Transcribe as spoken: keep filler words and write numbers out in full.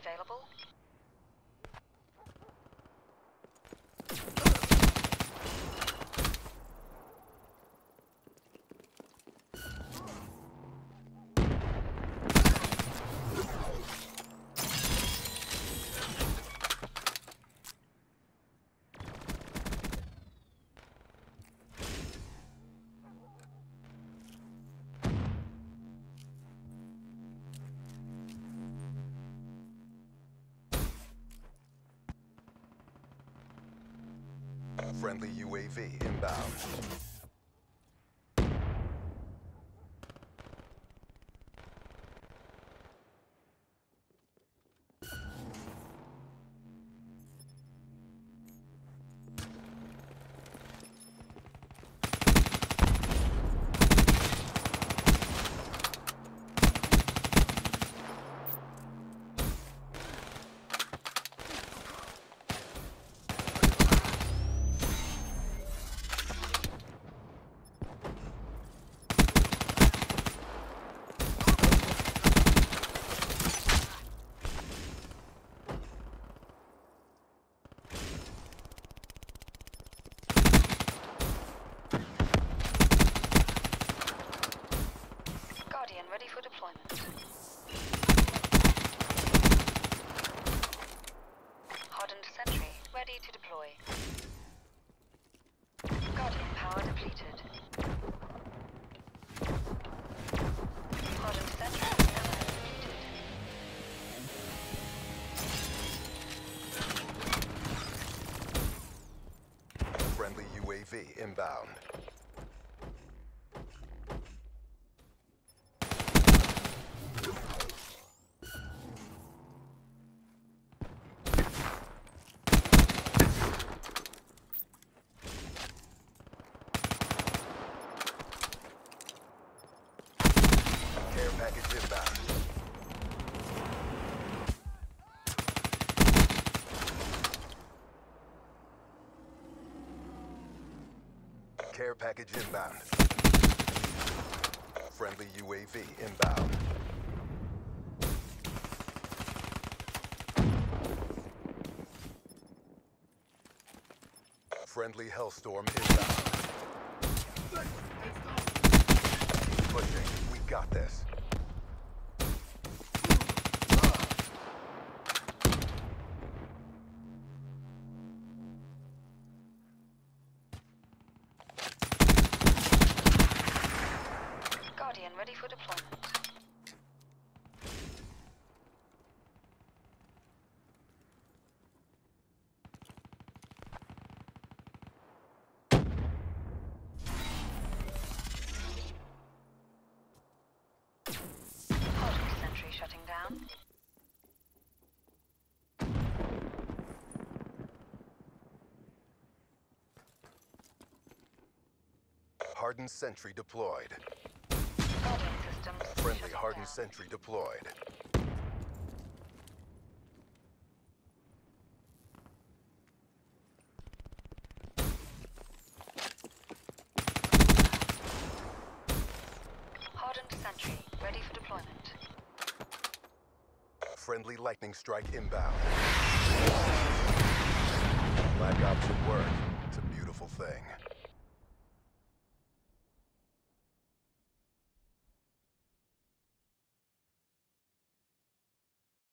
available. Friendly U A V inbound. Ready for deployment. Hardened sentry, ready to deploy. Guardian power depleted. Hardened sentry, ammo depleted. Friendly U A V inbound. Care package inbound. Care package inbound. Friendly U A V inbound. Friendly Hellstorm inbound. Keep pushing. We got this. Guardian ready for deployment. Hardened sentry shutting down. Hardened sentry deployed. Guardian systems Friendly shutting hardened down. sentry deployed. Hardened sentry ready for deployment. Friendly lightning strike inbound. Black ops at work.